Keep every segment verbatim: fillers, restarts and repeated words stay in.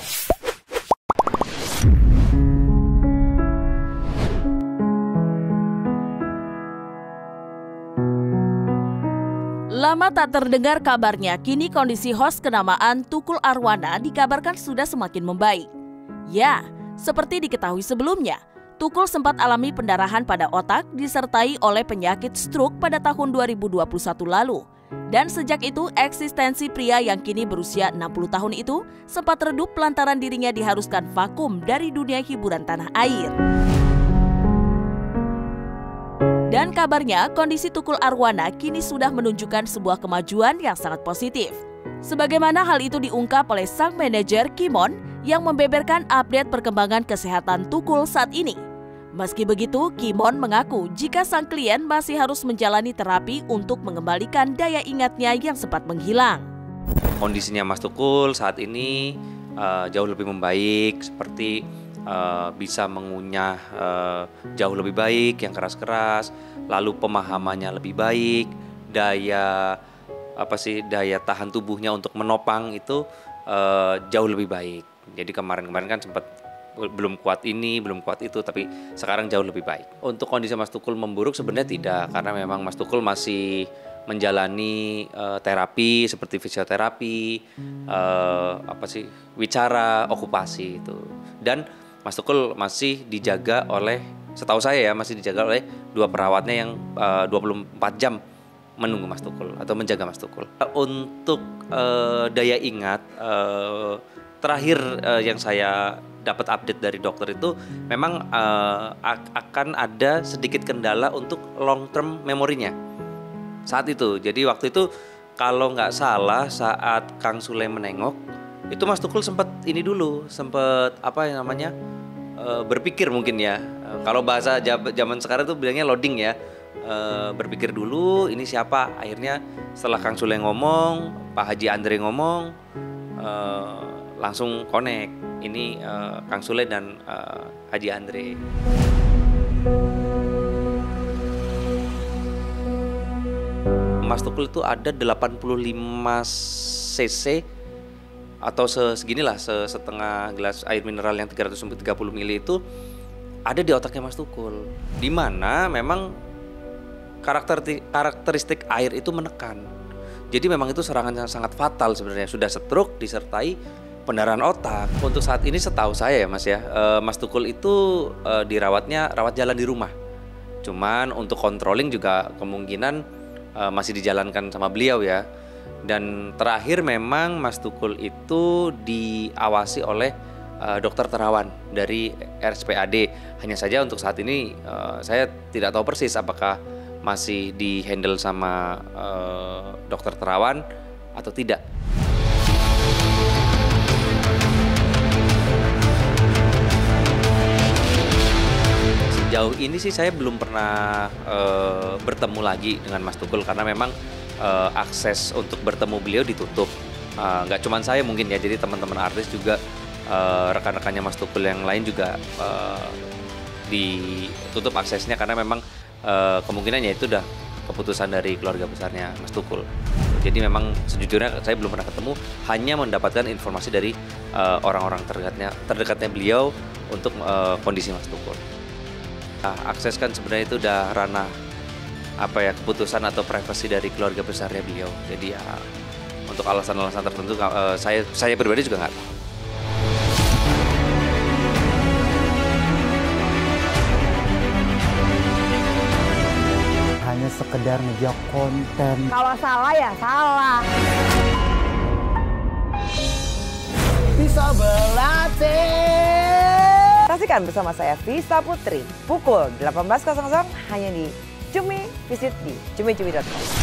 Lama tak terdengar kabarnya, kini kondisi host kenamaan Tukul Arwana dikabarkan sudah semakin membaik. Ya, seperti diketahui sebelumnya, Tukul sempat alami pendarahan pada otak disertai oleh penyakit stroke pada tahun dua ribu dua puluh satu lalu. Dan sejak itu, eksistensi pria yang kini berusia enam puluh tahun itu sempat redup lantaran dirinya diharuskan vakum dari dunia hiburan tanah air. Dan kabarnya kondisi Tukul Arwana kini sudah menunjukkan sebuah kemajuan yang sangat positif. Sebagaimana hal itu diungkap oleh sang manajer Kimon yang membeberkan update perkembangan kesehatan Tukul saat ini. Meski begitu, Kimon mengaku jika sang klien masih harus menjalani terapi untuk mengembalikan daya ingatnya yang sempat menghilang. Kondisinya Mas Tukul saat ini uh, jauh lebih membaik, seperti Uh, bisa mengunyah uh, jauh lebih baik yang keras-keras, lalu pemahamannya lebih baik, daya apa sih daya tahan tubuhnya untuk menopang itu uh, jauh lebih baik. Jadi kemarin-kemarin kan sempat belum kuat ini, belum kuat itu, tapi sekarang jauh lebih baik. Untuk kondisi Mas Tukul memburuk sebenarnya tidak, karena memang Mas Tukul masih menjalani uh, terapi seperti fisioterapi, uh, apa sih wicara, okupasi itu. Dan Mas Tukul masih dijaga oleh, setahu saya ya, masih dijaga oleh dua perawatnya yang uh, dua puluh empat jam menunggu Mas Tukul atau menjaga Mas Tukul. Untuk uh, daya ingat, uh, terakhir uh, yang saya dapat update dari dokter itu memang uh, akan ada sedikit kendala untuk long term memorinya saat itu. Jadi waktu itu kalau nggak salah saat Kang Sule menengok, itu Mas Tukul sempat ini dulu, sempat apa yang namanya e, berpikir mungkin ya. E, kalau bahasa zaman sekarang tuh bilangnya loading ya. E, berpikir dulu ini siapa. Akhirnya setelah Kang Sule ngomong, Pak Haji Andre ngomong, e, langsung connect. Ini e, Kang Sule dan e, Haji Andre. Mas Tukul itu ada delapan puluh lima cc atau seginilah, setengah gelas air mineral yang tiga ratus tiga puluh mililiter itu ada di otaknya Mas Tukul, di mana memang karakter, karakteristik air itu menekan. Jadi memang itu serangan yang sangat fatal sebenarnya, sudah stroke disertai pendarahan otak. Untuk saat ini setahu saya ya Mas ya, Mas Tukul itu dirawatnya rawat jalan di rumah. Cuman untuk controlling juga kemungkinan masih dijalankan sama beliau ya. Dan terakhir memang Mas Tukul itu diawasi oleh uh, dokter terawan dari R S P A D. Hanya saja untuk saat ini uh, saya tidak tahu persis apakah masih di-handle sama uh, dokter terawan atau tidak. Sejauh ini sih saya belum pernah uh, bertemu lagi dengan Mas Tukul karena memang Uh, akses untuk bertemu beliau ditutup. Uh, gak cuma saya mungkin ya, jadi teman-teman artis juga, uh, rekan-rekannya Mas Tukul yang lain juga uh, ditutup aksesnya karena memang uh, kemungkinan ya itu udah keputusan dari keluarga besarnya Mas Tukul. Jadi memang sejujurnya saya belum pernah ketemu, hanya mendapatkan informasi dari uh, orang-orang terdekatnya, terdekatnya beliau untuk uh, kondisi Mas Tukul. Nah, akses kan sebenarnya itu udah ranah apa ya, keputusan atau privasi dari keluarga besarnya beliau. Jadi ya untuk alasan-alasan tertentu uh, saya saya pribadi juga nggak tahu. Hanya sekedar ngejar konten. Kalau salah ya salah. Bisa berlatih. Saksikan bersama saya Vista Putri pukul delapan belas hanya di Cumi, visit di cumi cumi dot com.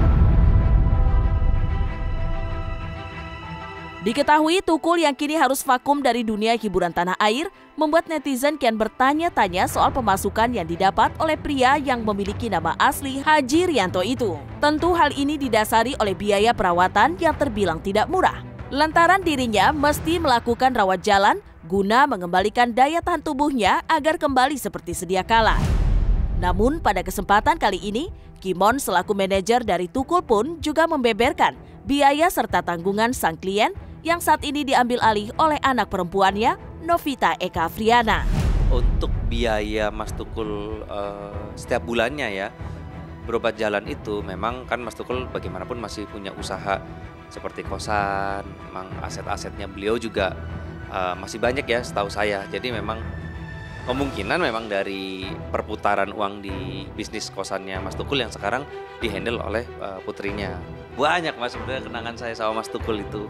Diketahui Tukul yang kini harus vakum dari dunia hiburan tanah air membuat netizen kian bertanya-tanya soal pemasukan yang didapat oleh pria yang memiliki nama asli Haji Rianto itu. Tentu hal ini didasari oleh biaya perawatan yang terbilang tidak murah. Lantaran dirinya mesti melakukan rawat jalan guna mengembalikan daya tahan tubuhnya agar kembali seperti sedia kala. Namun pada kesempatan kali ini, Kimon selaku manajer dari Tukul pun juga membeberkan biaya serta tanggungan sang klien yang saat ini diambil alih oleh anak perempuannya, Novita Eka Friana. Untuk biaya Mas Tukul uh, setiap bulannya ya, berobat jalan itu memang kan Mas Tukul bagaimanapun masih punya usaha seperti kosan, memang aset-asetnya beliau juga uh, masih banyak ya setahu saya. Jadi memang kemungkinan memang dari perputaran uang di bisnis kosannya Mas Tukul yang sekarang dihandle oleh uh, putrinya. Banyak Mas sebenarnya kenangan saya sama Mas Tukul itu.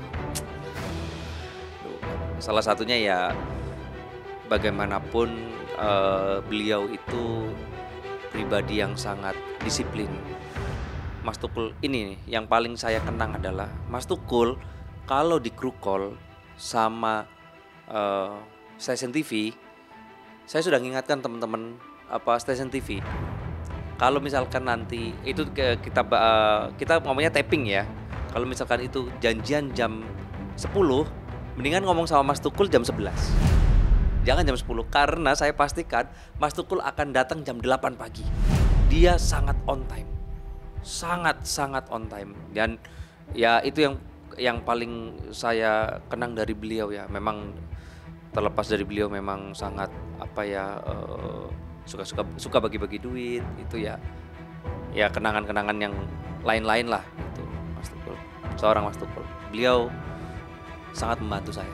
Salah satunya ya bagaimanapun uh, beliau itu pribadi yang sangat disiplin. Mas Tukul ini nih yang paling saya kenang adalah Mas Tukul kalau di crew call sama uh, stasiun T V. Saya sudah mengingatkan teman-teman apa stasiun T V. Kalau misalkan nanti itu kita uh, kita ngomongnya taping ya. Kalau misalkan itu janjian jam sepuluh, mendingan ngomong sama Mas Tukul jam sebelas. Jangan jam sepuluh karena saya pastikan Mas Tukul akan datang jam delapan pagi. Dia sangat on time. Sangat sangat on time dan ya itu yang yang paling saya kenang dari beliau ya. Memang terlepas dari beliau memang sangat apa ya uh, suka-suka suka bagi-bagi duit itu ya ya kenangan-kenangan yang lain-lain lah itu Mas Tukul, seorang Mas Tukul. Beliau sangat membantu saya.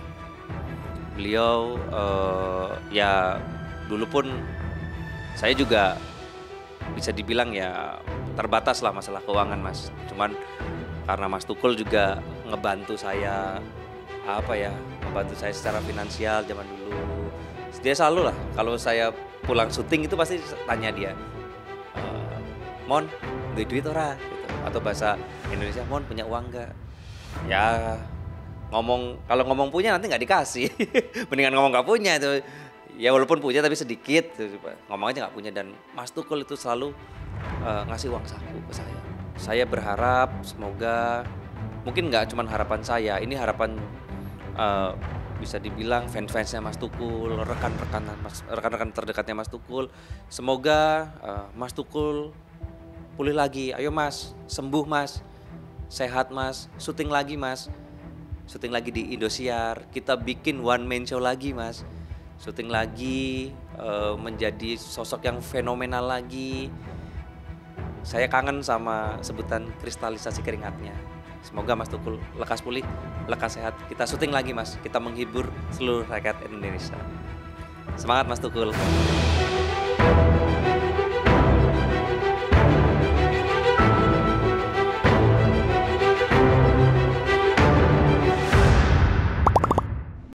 Beliau uh, ya dulu pun saya juga bisa dibilang ya terbatas lah masalah keuangan Mas. Cuman karena Mas Tukul juga ngebantu saya apa ya membantu saya secara finansial zaman dulu. Dia selalu lah kalau saya pulang syuting itu pasti tanya dia, e, Mon, duit duit ora gitu. Atau bahasa Indonesia, Mon punya uang nggak? Ya ngomong kalau ngomong punya nanti nggak dikasih, mendingan ngomong nggak punya itu. Ya walaupun punya tapi sedikit, ngomong aja nggak punya. Dan Mas Tukul itu selalu uh, ngasih uang saku ke saya. Saya berharap semoga mungkin nggak cuma harapan saya, ini harapan uh, bisa dibilang fans-fansnya Mas Tukul, rekan-rekan Mas, rekan-rekan terdekatnya Mas Tukul. Semoga uh, Mas Tukul pulih lagi. Ayo Mas, sembuh Mas, sehat Mas, syuting lagi Mas, syuting lagi di Indosiar. Kita bikin one man show lagi Mas, syuting lagi uh, menjadi sosok yang fenomenal lagi. Saya kangen sama sebutan kristalisasi keringatnya. Semoga Mas Tukul lekas pulih, lekas sehat. Kita syuting lagi Mas, kita menghibur seluruh rakyat Indonesia. Semangat Mas Tukul.